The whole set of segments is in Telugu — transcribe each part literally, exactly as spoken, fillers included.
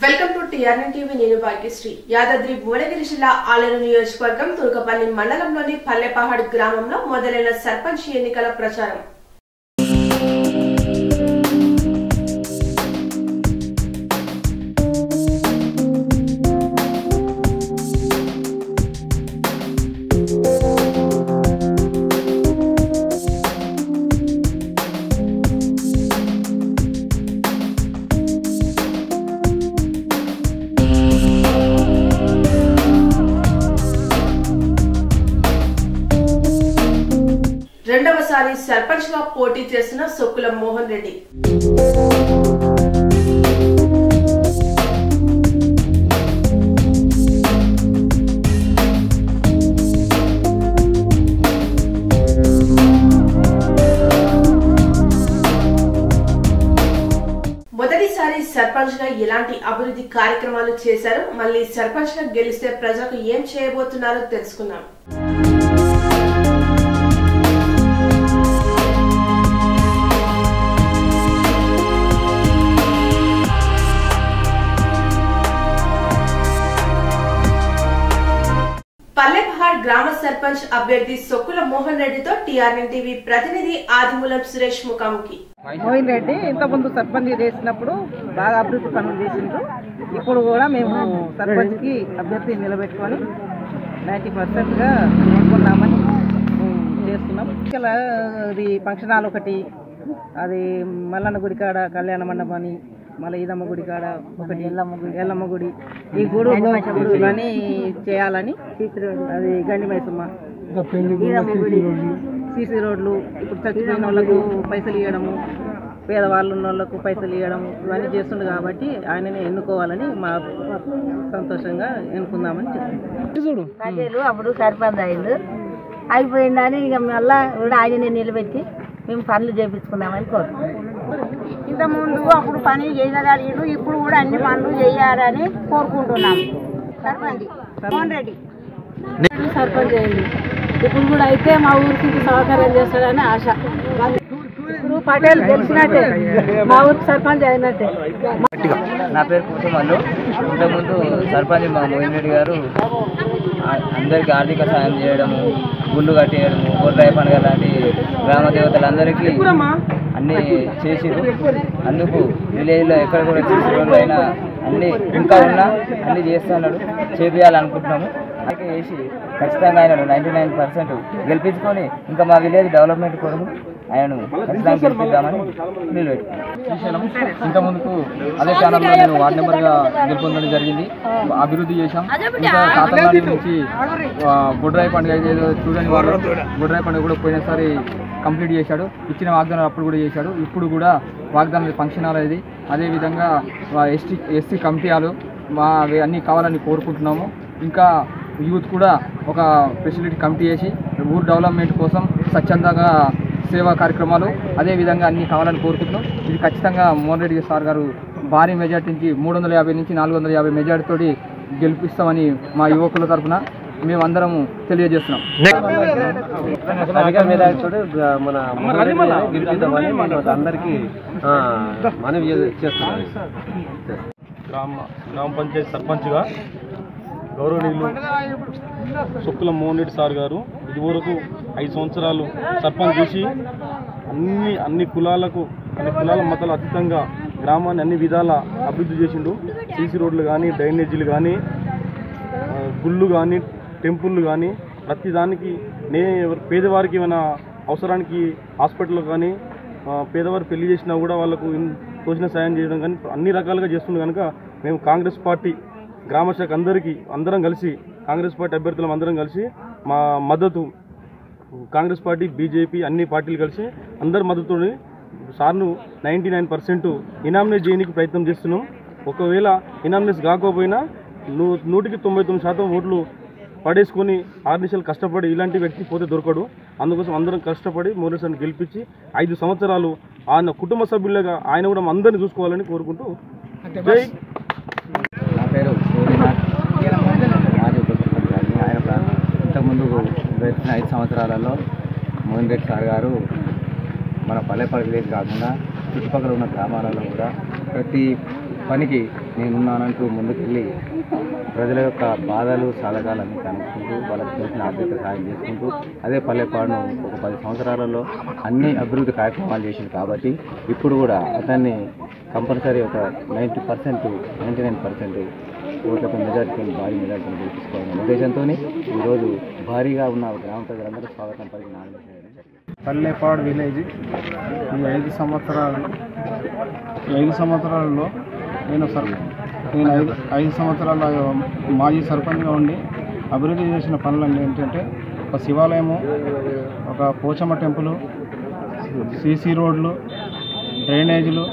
Welcome to TRN TV. నేను భాగ్యశ్రీ. యాదాద్రి భువనగిరి జిల్లా ఆలేరు నియోజకవర్గం తుర్కపల్లి మండలంలోని పల్లెపహాడ్ గ్రామంలో మొదలైన సర్పంచ్ ఎన్నికల ప్రచారం. రెండవసారి సర్పంచ్ గా పోటీ చేస్తున్న సొక్కుల మోహన్ రెడ్డి. మొదటిసారి సర్పంచ్ గా ఎలాంటి అభివృద్ధి కార్యక్రమాలు చేశారు, మళ్ళీ సర్పంచ్ గా గెలిస్తే ప్రజలకు ఏం చేయబోతున్నారో తెలుసుకున్నాం. పల్లెపహాడ్ గ్రామ సర్పంచ్ అభ్యర్థి సొక్కుల మోహన్ రెడ్డితో టిఆర్ఎన్ టీవీ ప్రతినిధి ఆదిమూలం సురేష్ ముఖాముఖి. మోహన్ రెడ్డి ఇంతకుముందు సర్పంచ్ చేసినప్పుడు బాగా అభివృద్ధి పనులు చేసిండ్రు. ఇప్పుడు కూడా మేము సర్పంచ్ కి అభ్యర్థి నిలబెట్టుకొని నైంటీ పర్సెంట్ గా అనుకున్నామని చేస్తున్నాం. ఇలా అది ఫంక్షన్ హాల్ ఒకటి, అది మల్లన్న గుడి కాడ కళ్యాణ మండపం అని, మళ్ళీ ఈదమ్మ గుడి కాడ ఒకటి, ఎల్లమ్మ గుడి, ఈ గుడి అని చేయాలని, అది గండి మైసమ్మ, సీసీ రోడ్లు, ఇప్పుడు చచ్చిపోయిన వాళ్ళకు పైసలు ఇవ్వడము, పేదవాళ్ళు ఉన్న వాళ్ళకు పైసలు ఇవ్వడం, ఇవన్నీ చేస్తుండే కాబట్టి ఆయనని ఎన్నుకోవాలని మా సంతోషంగా ఎన్నుకుందామని చెప్తున్నాం. ప్రజలు అప్పుడు సర్పంచ్ అయింది అయిపోయిందని ఇక మళ్ళా కూడా ఆయనని నిలబెట్టి మేము పనులు చేయించుకున్నామని కోరుతున్నాం. ఇంతకుముందు అప్పుడు పని చేయగలిగాడు, ఇప్పుడు కూడా అన్ని పనులు చేయాలని కోరుకుంటున్నాము. సర్పంచ్ మోహన్ రెడ్డి సర్పంచ్ అయింది, ఇప్పుడు కూడా అయితే మా ఊరికి సహకారం చేస్తాడని ఆశ. ఇప్పుడు పటేల్ గెలిచినట్టే మా ఊరికి సర్పంచ్ అయినట్టే. నా పేరు కుటుంబాలు. ఇంతకుముందు సర్పంచ్ మా మోహన్ రెడ్డి గారు అందరికీ ఆర్థిక సాయం చేయడము, గుళ్ళు కట్టేయడము, గొర్రె పండుగ లాంటి గ్రామ దేవతలందరికీ అన్నీ చేసిరు. అందుకు విలేజ్లో ఎక్కడ కూడా చేసిన అయినా అన్నీ ఇంకా ఉన్నా అన్నీ చేస్తున్నాడు, చేపించాలనుకుంటున్నాము. అలాగే చేసి ఖచ్చితంగా ఆయనను నైంటీ నైన్ పర్సెంట్ గెలిపించుకొని ఇంకా మా విలేజ్ డెవలప్మెంట్ కొరకు ఆయనను ఖచ్చితంగా గెలిపిద్దామని నిలబెట్టుకున్నాం. ఇంకా ముందుకు అదే ఛానల్లో నేను వార్డు నెంబర్గా గెలుపొందడం జరిగింది. అభివృద్ధి చేశాం. ఇంకా కాతలవాడి నుంచి బొడ్రాయి పండుగ ఏదో చూడండి, వాళ్ళు బొడ్రాయి పండుగ కూడా పోయినసారి కంప్లీట్ చేశాడు. ఇచ్చిన వాగ్దానాలు అప్పుడు కూడా చేశాడు. ఇప్పుడు కూడా వాగ్దానాలు ఫంక్షన్ హాల్ అది, అదేవిధంగా ఎస్టీ ఎస్సీ కమిటీలు మా అన్నీ కావాలని కోరుకుంటున్నాము. ఇంకా యూత్ కూడా ఒక ఫెసిలిటీ కమిటీ చేసి ఊరు డెవలప్మెంట్ కోసం స్వచ్ఛందంగా సేవా కార్యక్రమాలు అదేవిధంగా అన్నీ కావాలని కోరుకుంటున్నాం. ఇది ఖచ్చితంగా మోహన్ రెడ్డి సార్ గారు భారీ మెజార్టీ నుంచి మూడు వందల యాభై నుంచి నాలుగు వందల యాభై మెజార్టీతో గెలిపిస్తామని మా యువకుల తరఫున మేమందరం తెలియజేస్తున్నాం. అధిక మేధావితో మన గెలిపిద్దామని అందరికీ మనవి చేస్తున్నాం. గ్రామ గ్రామ పంచాయతీ సర్పంచ్గా గౌరవనీయులు సొక్కుల మోహన్ రెడ్డి సార్ గారు ఇదివరకు ఐదు సంవత్సరాలు సర్పంచ్ చేసి అన్ని అన్ని కులాలకు అన్ని కులాల మతాలు అతీతంగా గ్రామాన్ని అన్ని విధాల అభివృద్ధి చేసిండు. సీసీ రోడ్లు కానీ, డ్రైనేజీలు కానీ, గుళ్ళు కానీ, టెంపుల్లు కానీ, ప్రతి దానికి నే పేదవారికి ఏమైనా అవసరానికి హాస్పిటల్ కానీ, పేదవారు పెళ్లి చేసినా కూడా వాళ్ళకు తోచిన సాయం చేయడం కానీ అన్ని రకాలుగా చేస్తుంది. కనుక మేము కాంగ్రెస్ పార్టీ గ్రామ శాఖ అందరికీ అందరం కలిసి కాంగ్రెస్ పార్టీ అభ్యర్థులం అందరం కలిసి మా మద్దతు కాంగ్రెస్ పార్టీ, బీజేపీ అన్ని పార్టీలు కలిసి అందరి మద్దతుని సార్ను నైంటీ నైన్ పర్సెంట్ ఇనామినేట్ చేయడానికి ప్రయత్నం చేస్తున్నాం. ఒకవేళ ఇనామినేట్ కాకపోయినా నూ నూటికి తొంభై తొమ్మిది శాతం ఓట్లు పడేసుకొని ఆరు నిమిషాలు కష్టపడి ఇలాంటి వ్యక్తి పోతే దొరకడు. అందుకోసం అందరం కష్టపడి మోహన్ రెడ్డి సార్ని గెలిపించి ఐదు సంవత్సరాలు ఆయన కుటుంబ సభ్యులుగా ఆయన కూడా అందరినీ చూసుకోవాలని కోరుకుంటూ జై. నా పేరు ఆయన ఇంతకుముందు గడిచిన ఐదు సంవత్సరాలలో మోహన్ రెడ్డి సార్ గారు మన పల్లెపల్లి విలేజ్ కాకుండా చుట్టుపక్కల ఉన్న గ్రామాలలో కూడా ప్రతి పనికి నేనున్నానంటూ ముందుకెళ్ళి ప్రజల యొక్క బాధలు సాధకాలన్నీ కనుక్కుంటూ వాళ్ళకి తెలిసిన ఆర్థిక సహాయం చేసుకుంటూ అదే పల్లెపాడును ఒక పది సంవత్సరాలలో అన్ని అభివృద్ధి కార్యక్రమాలు చేసింది కాబట్టి ఇప్పుడు కూడా అతన్ని కంపల్సరీ ఒక ninety percent ninety nine percent ఓట్లతో మెజార్టీని భారీ మెజార్టీని గెలిపించుకోవాలనే ఉద్దేశంతో ఈరోజు భారీగా ఉన్న గ్రామ ప్రజలందరూ స్వాగతం పలికి నామినేషన్ చేయడం జరిగింది. పల్లెపాడు విలేజ్ ఈ ఐదు సంవత్సరాలు ఈ ఐదు సంవత్సరాలలో నేను సర్ నేను ఐదు ఐదు సంవత్సరాల మాజీ సర్పంచ్గా ఉండి అభివృద్ధి చేసిన పనులు ఏంటంటే ఒక శివాలయము, ఒక పోచమ్మ టెంపుల్, సీసీ రోడ్లు, డ్రైనేజీలు,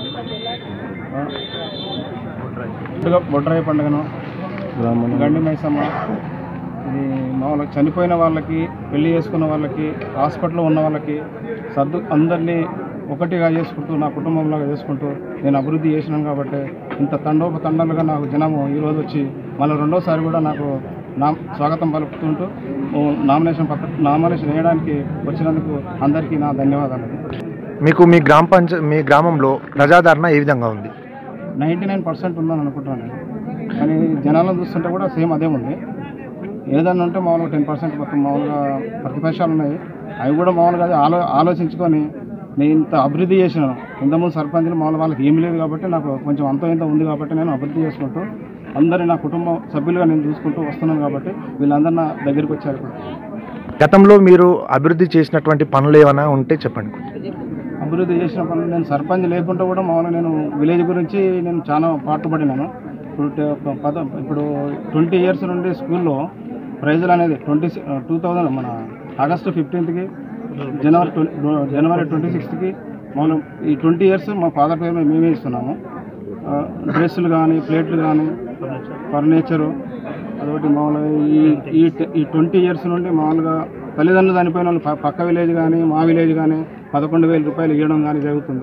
బొడ్రాయి పండుగను, గండి మైసమ్మ, ఇది మామూలుగా చనిపోయిన వాళ్ళకి, పెళ్లి చేసుకున్న వాళ్ళకి, హాస్పిటల్లో ఉన్న వాళ్ళకి సర్దు అందరినీ ఒకటిగా చేసుకుంటూ నా కుటుంబంలాగా చేసుకుంటూ నేను అభివృద్ధి చేసినాను కాబట్టి ఇంత తండోపతండాలుగా నాకు జనము ఈరోజు వచ్చి మళ్ళీ రెండోసారి కూడా నాకు నా స్వాగతం పలుకుతుంటూ నామినేషన్ పత్ర నామినేషన్ వేయడానికి వచ్చినందుకు అందరికీ నా ధన్యవాదాలు. మీకు మీ గ్రామ పంచ మీ గ్రామంలో ప్రజాదరణ ఏ విధంగా ఉంది? నైంటీ నైన్ పర్సెంట్ ఉందని అనుకుంటున్నాను, కానీ జనాలను చూస్తుంటే కూడా సేమ్ అదే ఉంది. ఏదన్నా ఉంటే మామూలుగా టెన్ పర్సెంట్ మొత్తం మామూలుగా ప్రతిపక్షాలు ఉన్నాయి, అవి కూడా మామూలుగా ఆలో ఆలోచించుకొని నేను ఇంత అభివృద్ధి చేసినాను. ఇంతకుముందు సర్పంచ్లు మామూలు వాళ్ళకి ఏమీ లేదు కాబట్టి నాకు కొంచెం అంత ఇంత ఉంది కాబట్టి నేను అభివృద్ధి చేసుకుంటూ అందరినీ నా కుటుంబ సభ్యులుగా నేను చూసుకుంటూ వస్తున్నాను కాబట్టి వీళ్ళందరూ నా దగ్గరికి వచ్చారు. గతంలో మీరు అభివృద్ధి చేసినటువంటి పనులు ఏమైనా ఉంటే చెప్పండి. అభివృద్ధి చేసిన పనులు నేను సర్పంచ్ లేకుండా కూడా మామూలుగా నేను విలేజ్ గురించి నేను చాలా పాటుపడినాను. ఇప్పుడు పద ఇప్పుడు ట్వంటీ ఇయర్స్ నుండి స్కూల్లో ప్రైజులు అనేది ట్వంటీ టూ థౌజండ్ మన ఆగస్టు ఫిఫ్టీన్త్కి జనవరి జనవరి ట్వంటీ సిక్స్త్కి మనం ఈ ట్వంటీ ఇయర్స్ మా ఫాదర్ పేరు మేమే ఇస్తున్నాము. డ్రెస్సులు కానీ, ప్లేట్లు కానీ, ఫర్నిచరు, అదొకటి మామూలుగా ఈ ఈ ట్వంటీ ఇయర్స్ నుండి మామూలుగా తల్లిదండ్రులు చనిపోయిన వాళ్ళు పక్క విలేజ్ కానీ మా విలేజ్ కానీ పదకొండు వేల రూపాయలు ఇవ్వడం కానీ జరుగుతుంది.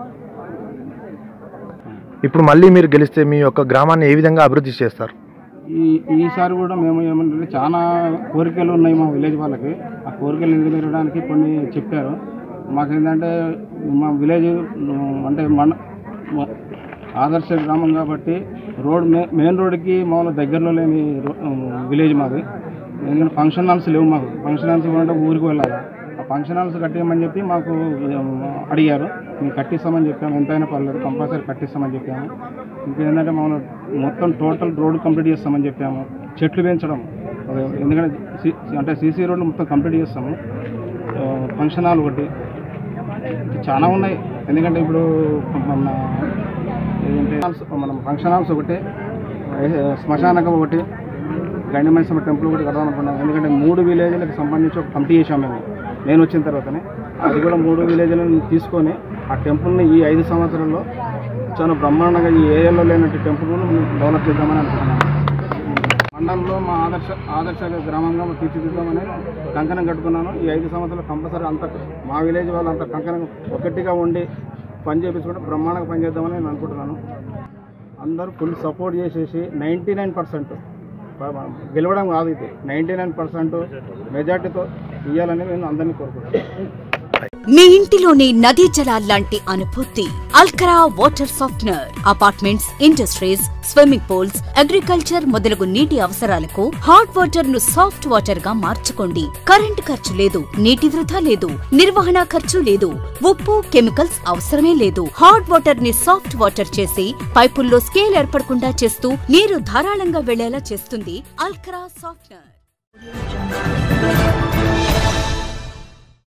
ఇప్పుడు మళ్ళీ మీరు గెలిస్తే మీ యొక్క గ్రామాన్ని ఏ విధంగా అభివృద్ధి చేస్తారు? ఈ ఈసారి కూడా మేము ఏమంటే చాలా కోరికలు ఉన్నాయి మా విలేజ్ వాళ్ళకి. ఆ కోరికలు నెరవేరడానికి కొన్ని చెప్పారు. మాకేంటంటే మా విలేజ్ అంటే మన ఆదర్శ గ్రామం కాబట్టి రోడ్ మెయిన్ రోడ్కి మామూలు దగ్గరలో లేని విలేజ్ మాది. ఎందుకంటే ఫంక్షన్ హాల్స్ లేవు మాకు. ఫంక్షన్ హాల్స్ ఇవ్వాలంటే ఊరికి వెళ్ళాలి. ఆ ఫంక్షన్ హాల్స్ కట్టేయమని చెప్పి మాకు అడిగారు. మేము కట్టిస్తామని చెప్పాము. ఎంతైనా పర్లేదు కంపల్సరీ కట్టిస్తామని చెప్పాము. ఇంకేంటంటే మనం మొత్తం టోటల్ రోడ్డు కంప్లీట్ చేస్తామని చెప్పాము. చెట్లు పెంచడం, ఎందుకంటే అంటే సీసీ రోడ్లు మొత్తం కంప్లీట్ చేస్తాము. ఫంక్షన్ హాల్ ఒకటి, చాలా ఉన్నాయి. ఎందుకంటే ఇప్పుడు మన ఏదంటే మనం ఫంక్షన్ హాల్స్ ఒకటి, శ్మశానకం ఒకటి, గండి మైసమ్మ టెంపుల్ ఒకటి కడదామనుకున్నాం. ఎందుకంటే మూడు విలేజ్లకు సంబంధించి ఒక కమిటీ చేసాము మేము నేను వచ్చిన తర్వాతనే. అది కూడా మూడు విలేజ్లను తీసుకొని ఆ టెంపుల్ని ఈ ఐదు సంవత్సరాల్లో చాలా బ్రహ్మాండంగా ఈ ఏరియాలో లేనట్టు టెంపుల్ను డెవలప్ చేద్దామని అనుకుంటున్నాను. మండలంలో మా ఆదర్శ ఆదర్శ గ్రామంగా తీర్చిదిద్దామని కంకణం కట్టుకున్నాను. ఈ ఐదు సంవత్సరాలు కంపల్సరీ అంత మా విలేజ్ వాళ్ళు అంత కంకణం ఒకటిగా ఉండి పని చేపించుకుంటే బ్రహ్మాండంగా పని చేద్దామని నేను అనుకుంటున్నాను. అందరూ ఫుల్ సపోర్ట్ చేసేసి నైంటీ నైన్ పర్సెంట్ గెలవడం కాదు, ఇది నైంటీ నైన్ పర్సెంట్ మెజార్టీతో ఇవ్వాలని నేను అందరినీ కోరుకుంటున్నాను. మీ ఇంటిలోని నదీ జలాల్లాంటి అనుభూతి అల్కరా water softener. Apartments, industries, swimming pools, agriculture మొదలగు నీటి అవసరాలకు హాట్ వాటర్ ను సాఫ్ట్ వాటర్ గా మార్చుకోండి. కరెంట్ ఖర్చు లేదు, నీటి వృధా లేదు, నిర్వహణ ఖర్చు లేదు, ఉప్పు కెమికల్స్ అవసరమే లేదు. హాట్ వాటర్ ని సాఫ్ట్ వాటర్ చేసి పైపుల్లో స్కేల్ ఏర్పడకుండా చేస్తూ నీరు ధారాళంగా వెళ్లేలా చేస్తుంది అల్కరా సాఫ్ట్నర్.